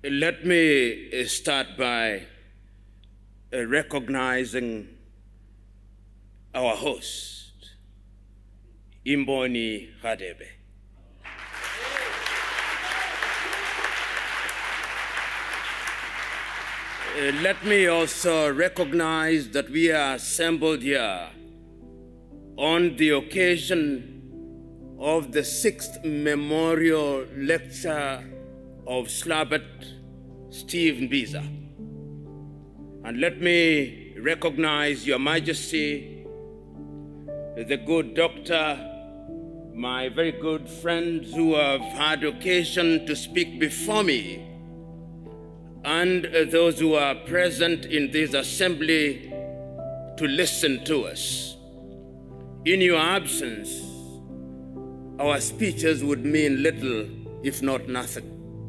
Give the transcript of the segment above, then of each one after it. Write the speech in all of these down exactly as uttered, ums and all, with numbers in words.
Let me start by recognizing our host, Imboni Radebe. Uh, let me also recognize that we are assembled here on the occasion of the sixth memorial lecture of Slabat Steve Mbiza. And let me recognize Your Majesty, the good doctor, my very good friends who have had occasion to speak before me, and those who are present in this assembly to listen to us. In your absence, our speeches would mean little, if not nothing.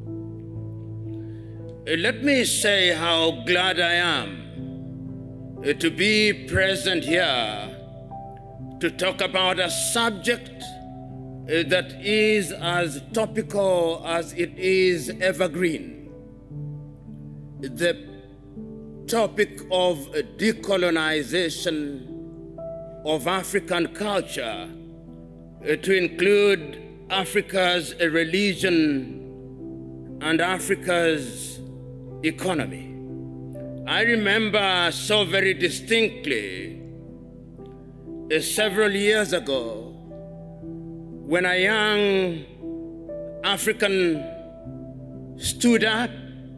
Let me say how glad I am to be present here to talk about a subject that is as topical as it is evergreen. The topic of decolonization of African culture to include Africa's religion and Africa's economy. I remember so very distinctly uh, several years ago when a young African stood up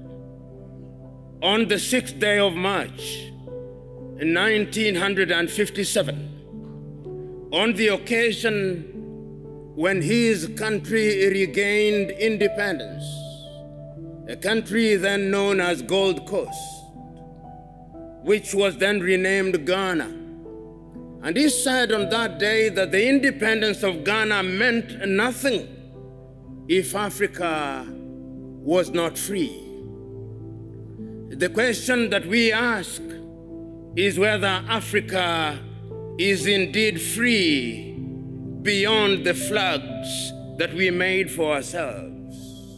on the sixth day of March in nineteen fifty-seven, on the occasion when his country regained independence, a country then known as Gold Coast, which was then renamed Ghana. And he said on that day that the independence of Ghana meant nothing if Africa was not free. The question that we ask is whether Africa is indeed free beyond the flags that we made for ourselves.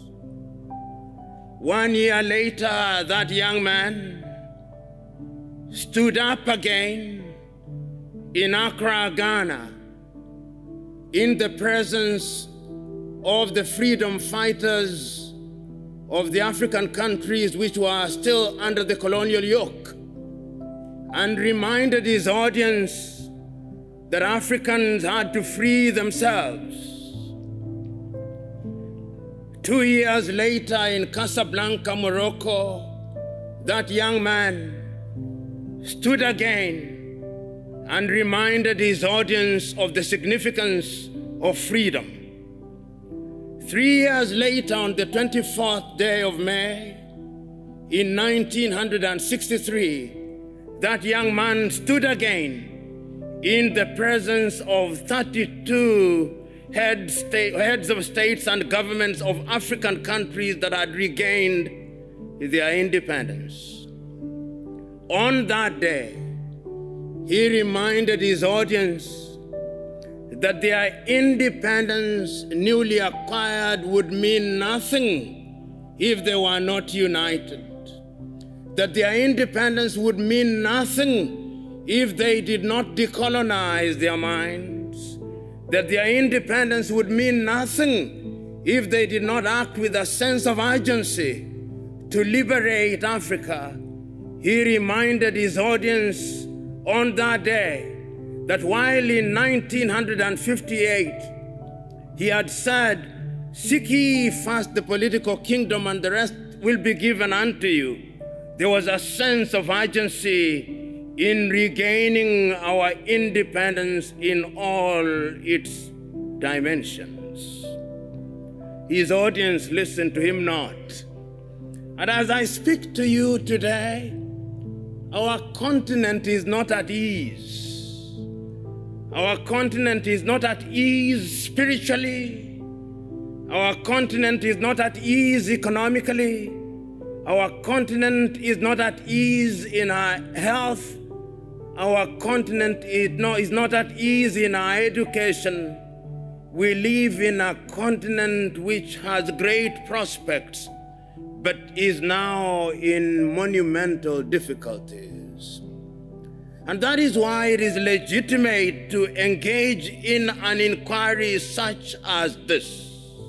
One year later, that young man stood up again in Accra, Ghana, in the presence of the freedom fighters of the African countries which were still under the colonial yoke, and reminded his audience that Africans had to free themselves. Two years later in Casablanca, Morocco, that young man stood again and reminded his audience of the significance of freedom. Three years later, on the twenty-fourth day of May, in nineteen sixty-three, that young man stood again in the presence of thirty-two head state, heads of states and governments of African countries that had regained their independence. On that day, he reminded his audience that their independence newly acquired would mean nothing if they were not united. That their independence would mean nothing if they did not decolonize their minds. That their independence would mean nothing if they did not act with a sense of urgency to liberate Africa. He reminded his audience on that day that while in nineteen fifty-eight he had said, "Seek ye first the political kingdom and the rest will be given unto you," there was a sense of urgency in regaining our independence in all its dimensions. His audience listened to him not. And as I speak to you today, our continent is not at ease. Our continent is not at ease spiritually. Our continent is not at ease economically. Our continent is not at ease in our health. Our continent is not, is not at ease in our education. We live in a continent which has great prospects, but is now in monumental difficulties. And that is why it is legitimate to engage in an inquiry such as this.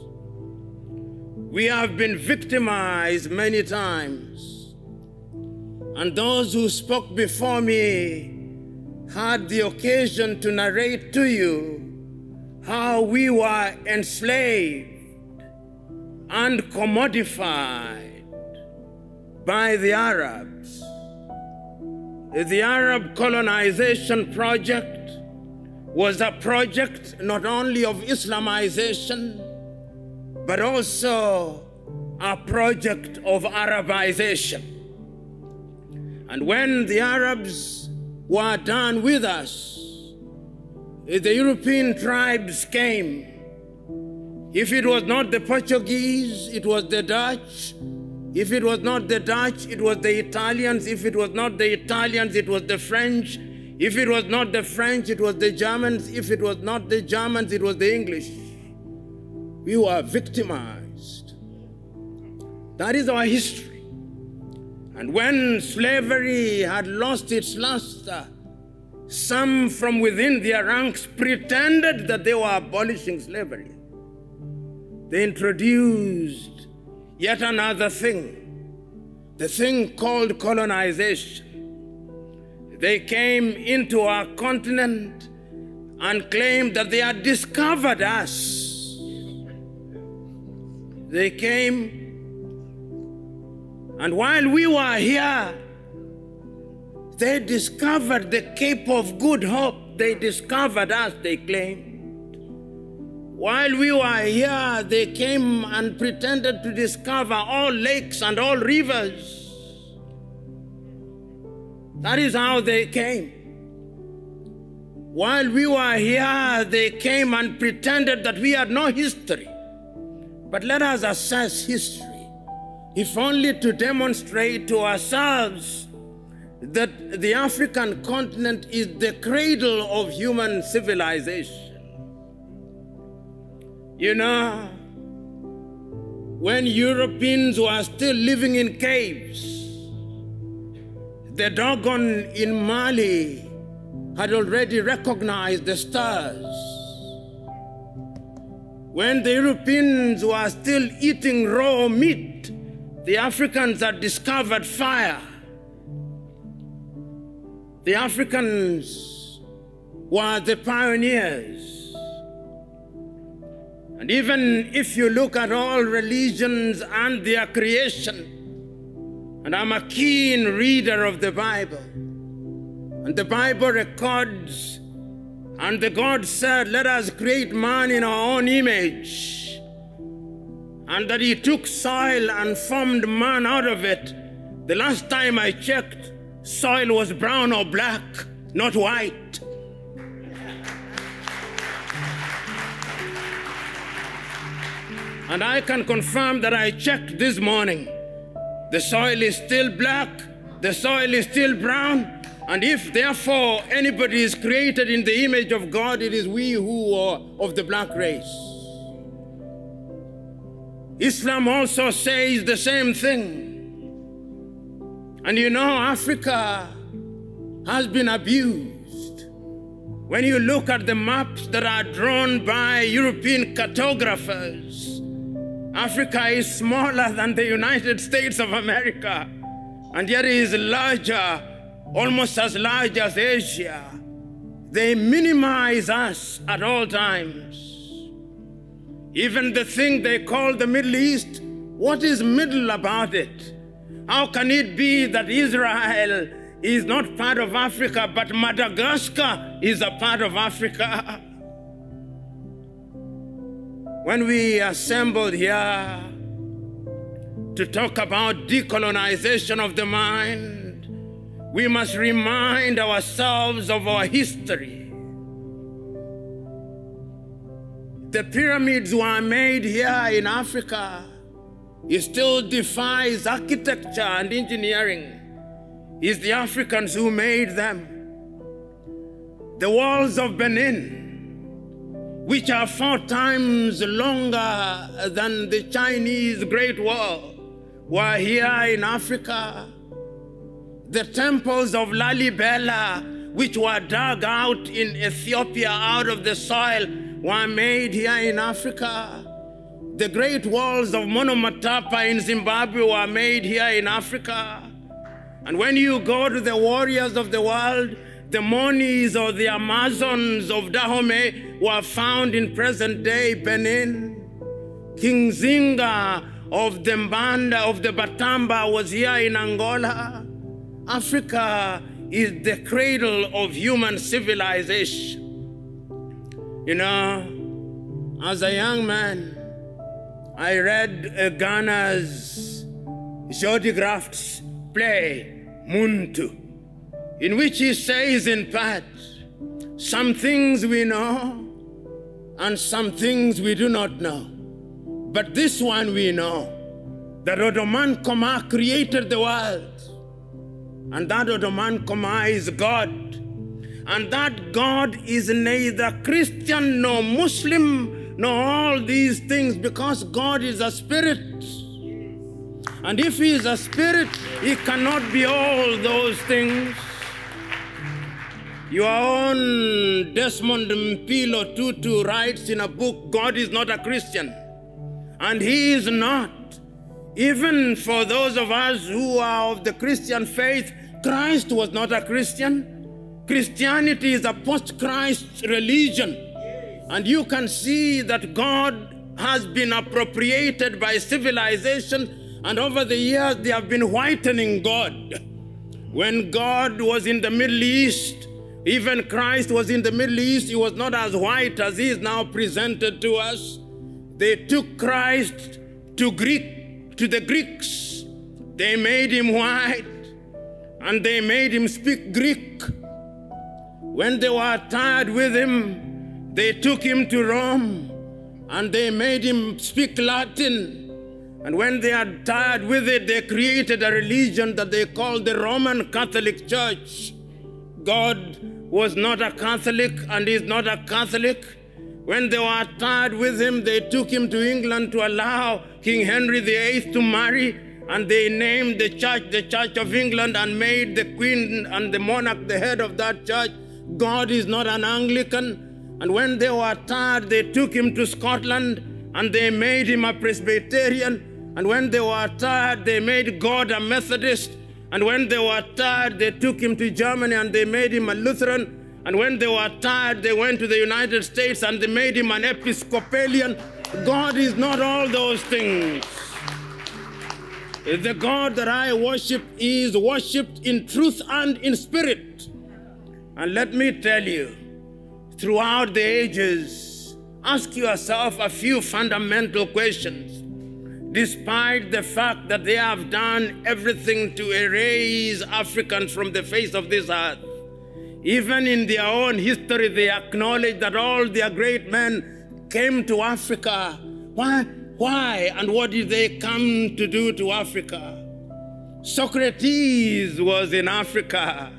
We have been victimized many times, and those who spoke before me had the occasion to narrate to you how we were enslaved and commodified by the Arabs. The Arab colonization project was a project not only of Islamization, but also a project of Arabization. And when the Arabs were done with us, the European tribes came. If it was not the Portuguese, it was the Dutch. If it was not the Dutch, it was the Italians. If it was not the Italians, it was the French. If it was not the French, it was the Germans. If it was not the Germans, it was the English. We were victimized. That is our history. And when slavery had lost its luster, some from within their ranks pretended that they were abolishing slavery. They introduced yet another thing, the thing called colonization. They came into our continent and claimed that they had discovered us. They came, and while we were here, they discovered the Cape of Good Hope. They discovered us, they claimed. While we were here, they came and pretended to discover all lakes and all rivers. That is how they came. While we were here, they came and pretended that we had no history. But let us assess history, if only to demonstrate to ourselves that the African continent is the cradle of human civilization. You know, when Europeans were still living in caves, the Dogon in Mali had already recognized the stars. When the Europeans were still eating raw meat, the Africans had discovered fire. The Africans were the pioneers. And even if you look at all religions and their creation, and I'm a keen reader of the Bible, and the Bible records, and the God said, let us create man in our own image, and that he took soil and formed man out of it. The last time I checked, soil was brown or black, not white. And I can confirm that I checked this morning. The soil is still black, the soil is still brown, and if therefore anybody is created in the image of God, it is we who are of the black race. Islam also says the same thing. And you know, Africa has been abused. When you look at the maps that are drawn by European cartographers, Africa is smaller than the United States of America, and yet it is larger, almost as large as Asia. They minimize us at all times. Even the thing they call the Middle East, what is middle about it? How can it be that Israel is not part of Africa, but Madagascar is a part of Africa? When we assembled here to talk about decolonization of the mind, we must remind ourselves of our history. The pyramids were made here in Africa. It still defies architecture and engineering. It's the Africans who made them. The walls of Benin, which are four times longer than the Chinese Great Wall, were here in Africa. The temples of Lalibela, which were dug out in Ethiopia out of the soil, were made here in Africa. The great walls of Monomotapa in Zimbabwe were made here in Africa. And when you go to the warriors of the world, the Monis or the Amazons of Dahomey were found in present-day Benin. King Zinga of the Mbanda, of the Batamba, was here in Angola. Africa is the cradle of human civilization. You know, as a young man, I read uh, Ghana's Jody Graft's play, Muntu, in which he says in part, some things we know and some things we do not know. But this one we know, that Odoman Koma created the world. And that Odoman Koma is God. And that God is neither Christian nor Muslim nor all these things, because God is a spirit. And if he is a spirit, he cannot be all those things. Your own Desmond Mpilo Tutu writes in a book, God is not a Christian. And he is not. Even for those of us who are of the Christian faith, Christ was not a Christian. Christianity is a post-Christ religion. And you can see that God has been appropriated by civilization, and over the years they have been whitening God. When God was in the Middle East, even Christ was in the Middle East, he was not as white as he is now presented to us. They took Christ to Greek, to the Greeks. They made him white, and they made him speak Greek. When they were tired with him, they took him to Rome, and they made him speak Latin. And when they had tired with it, they created a religion that they called the Roman Catholic Church. God was not a Catholic and is not a Catholic. When they were tired with him, they took him to England to allow King Henry the Eighth to marry, and they named the church the Church of England and made the Queen and the monarch the head of that church. God is not an Anglican. And when they were tired, they took him to Scotland and they made him a Presbyterian. And when they were tired, they made God a Methodist. And when they were tired, they took him to Germany and they made him a Lutheran. And when they were tired, they went to the United States and they made him an Episcopalian. God is not all those things. The God that I worship is worshipped in truth and in spirit. And let me tell you, throughout the ages, ask yourself a few fundamental questions. Despite the fact that they have done everything to erase Africans from the face of this earth, even in their own history, they acknowledge that all their great men came to Africa. Why? Why? And what did they come to do to Africa? Socrates was in Africa.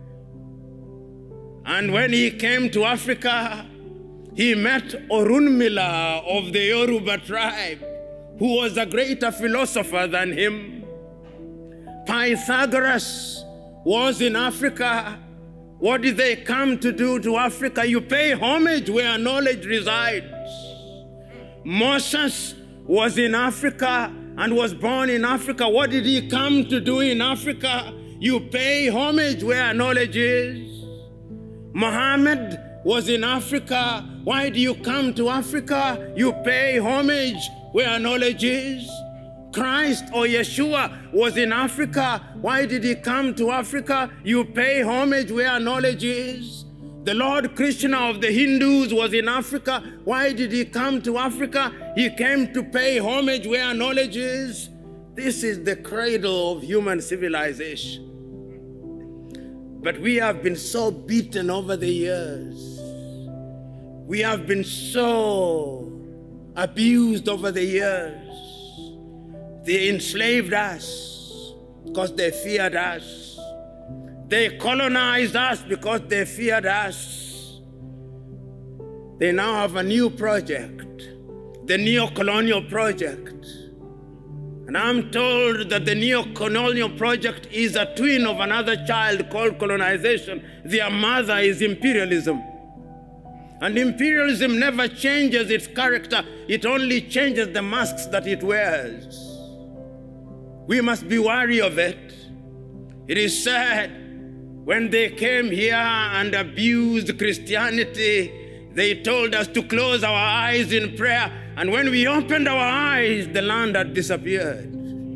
And when he came to Africa, he met Orunmila of the Yoruba tribe, who was a greater philosopher than him. Pythagoras was in Africa. What did they come to do to Africa? You pay homage where knowledge resides. Moses was in Africa and was born in Africa. What did he come to do in Africa? You pay homage where knowledge is. Muhammad was in Africa. Why do you come to Africa? You pay homage where knowledge is. Christ or Yeshua was in Africa. Why did he come to Africa? You pay homage where knowledge is. The Lord Krishna of the Hindus was in Africa. Why did he come to Africa? He came to pay homage where knowledge is. This is the cradle of human civilization. But we have been so beaten over the years. We have been so abused over the years. They enslaved us because they feared us. They colonized us because they feared us. They now have a new project, the neo-colonial project. And I'm told that the neo-colonial project is a twin of another child called colonization. Their mother is imperialism. And imperialism never changes its character. It only changes the masks that it wears. We must be wary of it. It is said, when they came here and abused Christianity, they told us to close our eyes in prayer. And when we opened our eyes, the land had disappeared.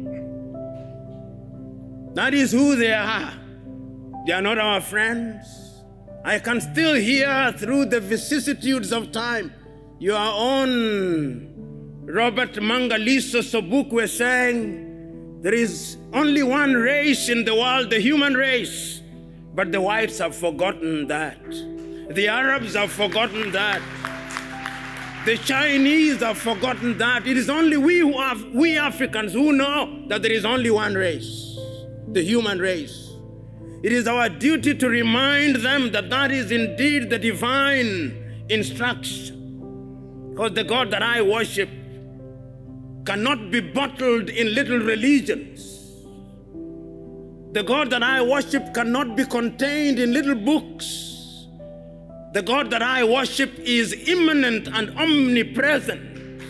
That is who they are. They are not our friends. I can still hear through the vicissitudes of time your own Robert Mangaliso Sobukwe saying, there is only one race in the world, the human race. But the whites have forgotten that. The Arabs have forgotten that. The Chinese have forgotten that. It is only we who have, we Africans who know that there is only one race, the human race. It is our duty to remind them that that is indeed the divine instruction. Because the God that I worship cannot be bottled in little religions. The God that I worship cannot be contained in little books. The God that I worship is immanent and omnipresent.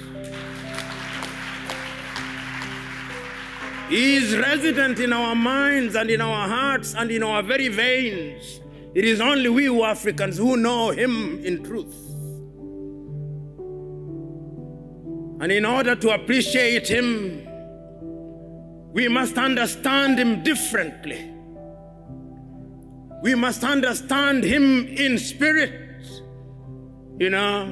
He is resident in our minds and in our hearts and in our very veins. It is only we who Africans who know him in truth. And in order to appreciate him, we must understand him differently. We must understand him in spirit. You know,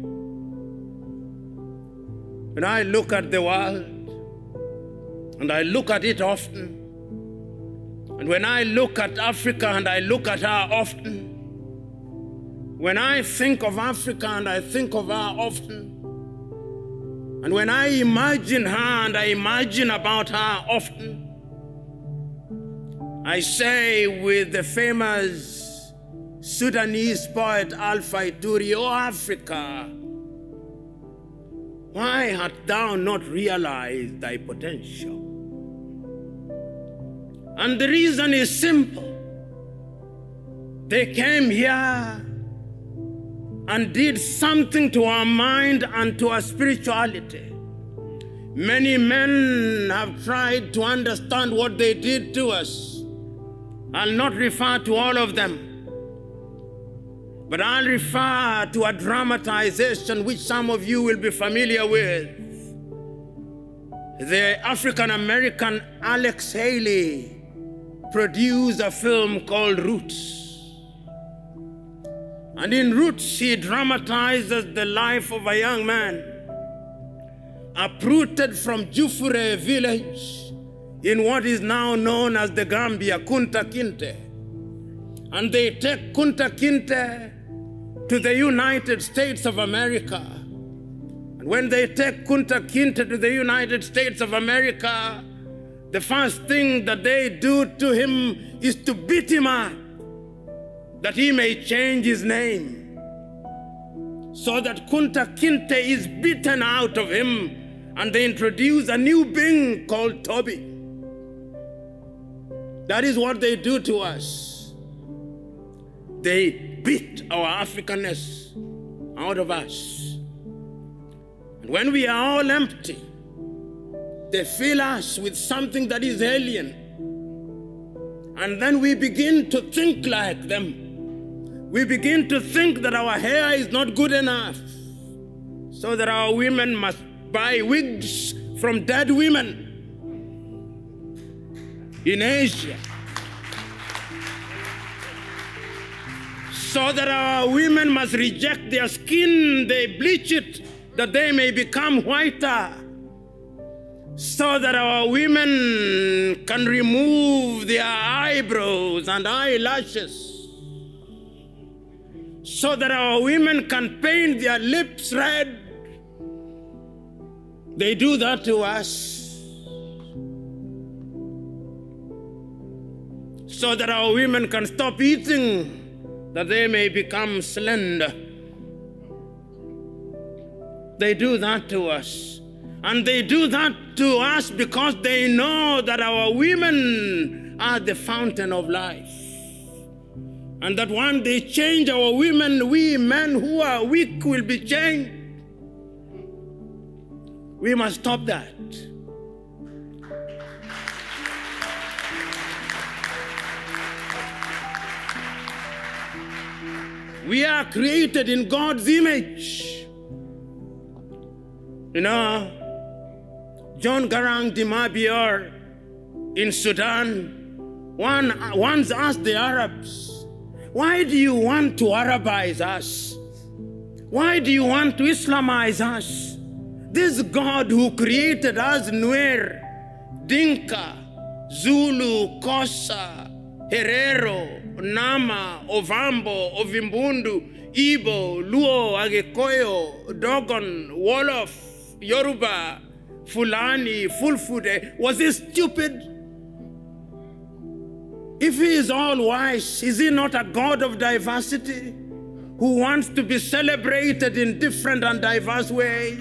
when I look at the world, and I look at it often, and when I look at Africa and I look at her often, when I think of Africa and I think of her often, and when I imagine her and I imagine about her often, I say with the famous Sudanese poet Alpha Ituri, "O Africa, why hast thou not realized thy potential?" And the reason is simple. They came here and did something to our mind and to our spirituality. Many men have tried to understand what they did to us. I'll not refer to all of them, but I'll refer to a dramatization which some of you will be familiar with. The African-American Alex Haley produced a film called Roots. And in Roots, he dramatizes the life of a young man uprooted from Jufure village in what is now known as the Gambia, Kunta Kinte. And they take Kunta Kinte to the United States of America. And when they take Kunta Kinte to the United States of America, the first thing that they do to him is to beat him up, that he may change his name, so that Kunta Kinte is beaten out of him, and they introduce a new being called Toby. That is what they do to us. They beat our Africanness out of us. And when we are all empty, they fill us with something that is alien. And then we begin to think like them. We begin to think that our hair is not good enough, so that our women must buy wigs from dead women in Asia, so that our women must reject their skin, they bleach it, that they may become whiter, so that our women can remove their eyebrows and eyelashes, so that our women can paint their lips red. They do that to us, so that our women can stop eating, that they may become slender. They do that to us. And they do that to us because they know that our women are the fountain of life. And that when they change our women, we men who are weak will be changed. We must stop that. We are created in God's image. You know, John Garang Dimabior in Sudan one, once asked the Arabs, why do you want to Arabize us? Why do you want to Islamize us? This God who created us, Nuer, Dinka, Zulu, Kosa, Herero, Nama, Ovambo, Ovimbundu, Igbo, Luo, Agekoyo, Dogon, Wolof, Yoruba, Fulani, Fulfude, was he stupid? If he is all wise, is he not a God of diversity who wants to be celebrated in different and diverse ways?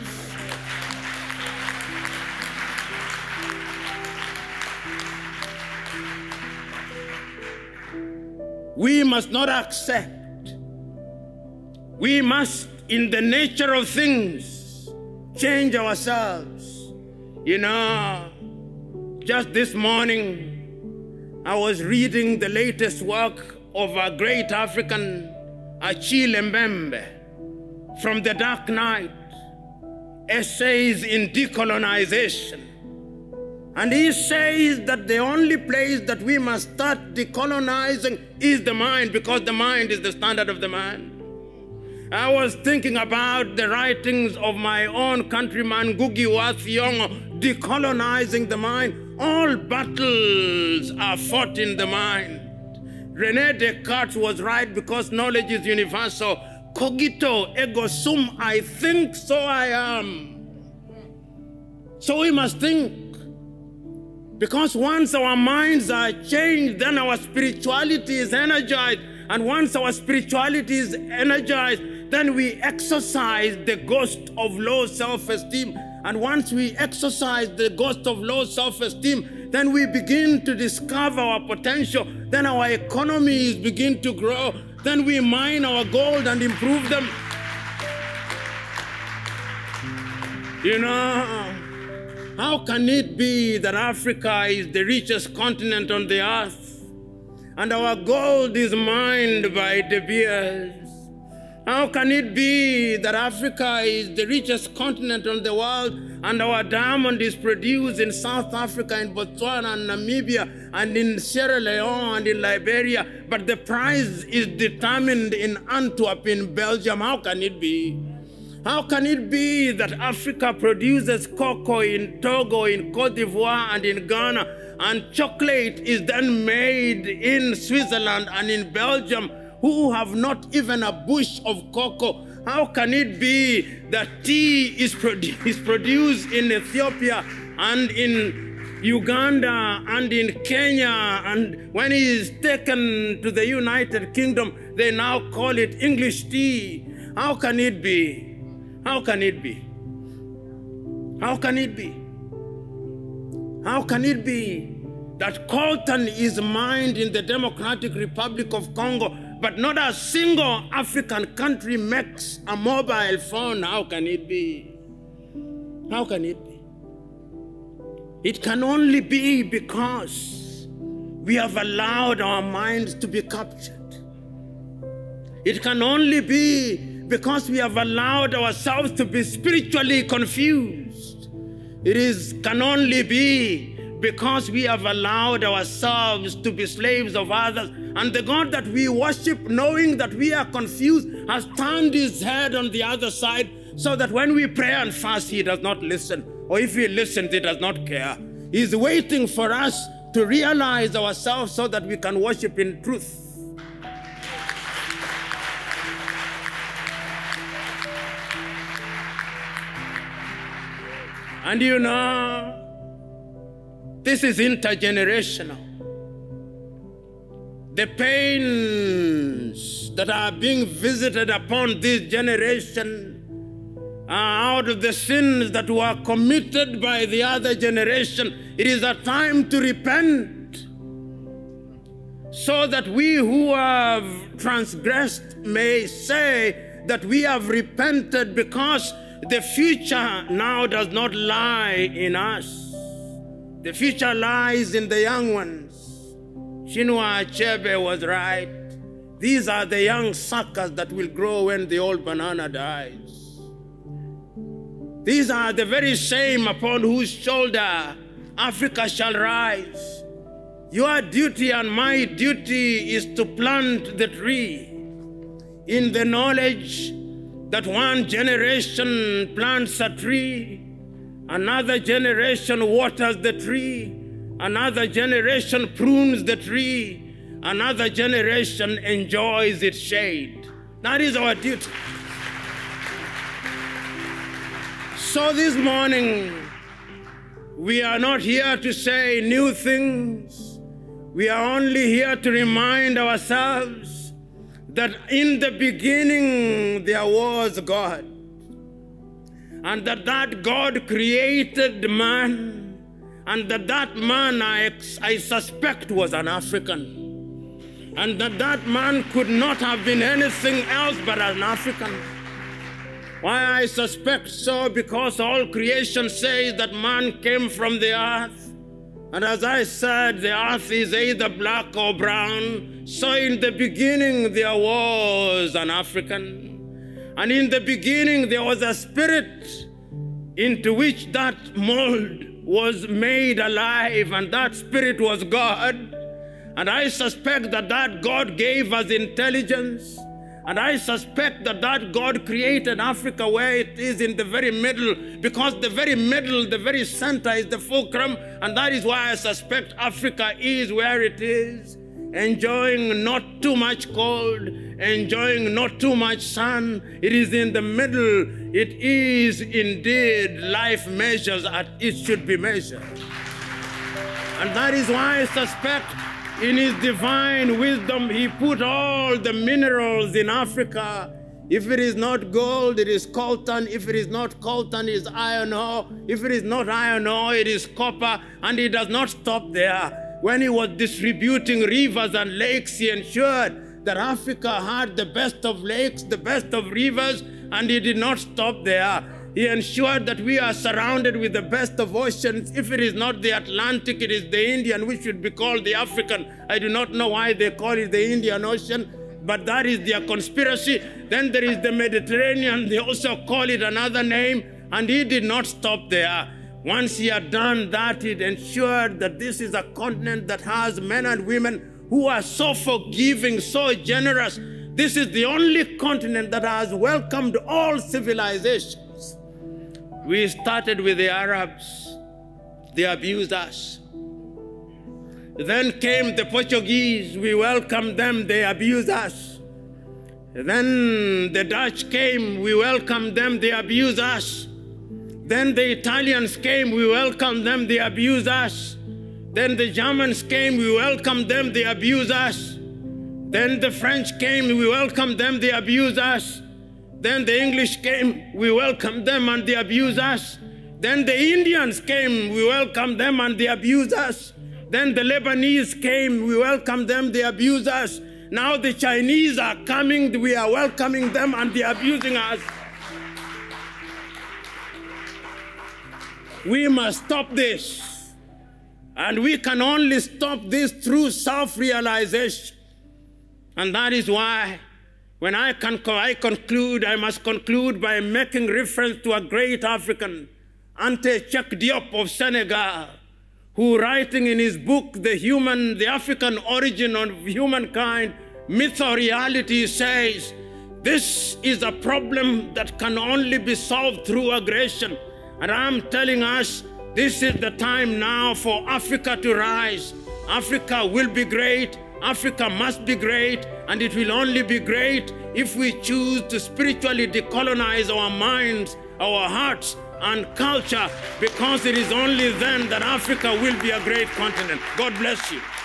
We must not accept. We must, in the nature of things, change ourselves. You know, just this morning, I was reading the latest work of a great African, Achille Mbembe, from the Dark Night, Essays in Decolonization. And he says that the only place that we must start decolonizing is the mind, because the mind is the standard of the man. I was thinking about the writings of my own countryman, Ngugi wa Thiong'o, decolonizing the mind. All battles are fought in the mind. René Descartes was right because knowledge is universal. Cogito ergo sum, I think, so I am. So we must think. Because once our minds are changed, then our spirituality is energized. And once our spirituality is energized, then we exercise the ghost of low self-esteem. And once we exercise the ghost of low self-esteem, then we begin to discover our potential. Then our economies begin to grow. Then we mine our gold and improve them. You know, how can it be that Africa is the richest continent on the earth and our gold is mined by De Beers? How can it be that Africa is the richest continent on the world and our diamond is produced in South Africa, in Botswana, and Namibia, and in Sierra Leone, and in Liberia, but the price is determined in Antwerp, in Belgium? How can it be? How can it be that Africa produces cocoa in Togo, in Cote d'Ivoire, and in Ghana, and chocolate is then made in Switzerland and in Belgium, who have not even a bush of cocoa? How can it be that tea is, produ is produced in Ethiopia and in Uganda and in Kenya, and when it is taken to the United Kingdom, they now call it English tea? How can it be? How can it be? How can it be? How can it be that coltan is mined in the Democratic Republic of Congo, but not a single African country makes a mobile phone? How can it be? How can it be? It can only be because we have allowed our minds to be captured. It can only be because we have allowed ourselves to be spiritually confused. It is, can only be because we have allowed ourselves to be slaves of others. And the God that we worship, knowing that we are confused, has turned his head on the other side, so that when we pray and fast, he does not listen. Or if he listens, he does not care. He's waiting for us to realize ourselves so that we can worship in truth. And you know, this is intergenerational. The pains that are being visited upon this generation out of the sins that were committed by the other generation. It is a time to repent, so that we who have transgressed may say that we have repented, because the future now does not lie in us. The future lies in the young ones. Chinua Achebe was right. These are the young suckers that will grow when the old banana dies. These are the very same upon whose shoulder Africa shall rise. Your duty and my duty is to plant the tree in the knowledge that one generation plants a tree, another generation waters the tree, another generation prunes the tree, another generation enjoys its shade. That is our duty. So this morning, we are not here to say new things. We are only here to remind ourselves that in the beginning there was God, and that that God created man, and that that man I, I suspect was an African, and that that man could not have been anything else but an African. Why I suspect so? Because all creation says that man came from the earth. And as I said, the earth is either black or brown. So in the beginning, there was an African. And in the beginning, there was a spirit into which that mold was made alive. And that spirit was God. And I suspect that that God gave us intelligence. And I suspect that that God created Africa where it is in the very middle, because the very middle, the very center is the fulcrum, and that is why I suspect Africa is where it is, enjoying not too much cold, enjoying not too much sun. It is in the middle. It is indeed life measures as it should be measured. And that is why I suspect in his divine wisdom, he put all the minerals in Africa. If it is not gold, it is coltan. If it is not coltan, it is iron ore. If it is not iron ore, it is copper. And he does not stop there. When he was distributing rivers and lakes, he ensured that Africa had the best of lakes, the best of rivers, and he did not stop there. He ensured that we are surrounded with the best of oceans. If it is not the Atlantic, it is the Indian, which should be called the African. I do not know why they call it the Indian Ocean, but that is their conspiracy. Then there is the Mediterranean. They also call it another name, and he did not stop there. Once he had done that, he ensured that this is a continent that has men and women who are so forgiving, so generous. This is the only continent that has welcomed all civilizations. We started with the Arabs. They abused us. Then came the Portuguese. We welcomed them. They abused us. Then the Dutch came. We welcomed them. They abused us. Then the Italians came. We welcomed them. They abused us. Then the Germans came. We welcomed them. They abused us. Then the French came. We welcomed them. They abused us. Then the English came, we welcomed them and they abused us. Then the Indians came, we welcomed them and they abused us. Then the Lebanese came, we welcomed them, they abused us. Now the Chinese are coming, we are welcoming them and they are abusing us. We must stop this. And we can only stop this through self-realization. And that is why when I, can, I conclude, I must conclude by making reference to a great African, Ante Cheikh Diop of Senegal, who writing in his book, The Human, the African Origin of Humankind, Myth or Reality, says, this is a problem that can only be solved through aggression. And I'm telling us, this is the time now for Africa to rise. Africa will be great. Africa must be great, and it will only be great if we choose to spiritually decolonize our minds, our hearts, and culture, because it is only then that Africa will be a great continent. God bless you.